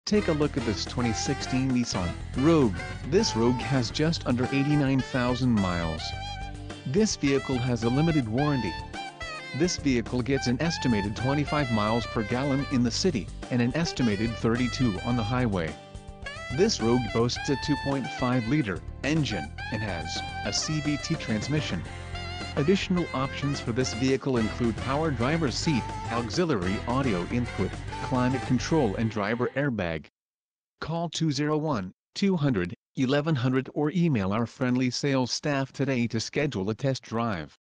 Take a look at this 2016 Nissan Rogue. This Rogue has just under 89,000 miles. This vehicle has a limited warranty. This vehicle gets an estimated 25 miles per gallon in the city, and an estimated 32 on the highway. This Rogue boasts a 2.5-liter engine, and has a CVT transmission. Additional options for this vehicle include power driver's seat, auxiliary audio input, climate control and driver airbag. Call 201-200-1100 or email our friendly sales staff today to schedule a test drive.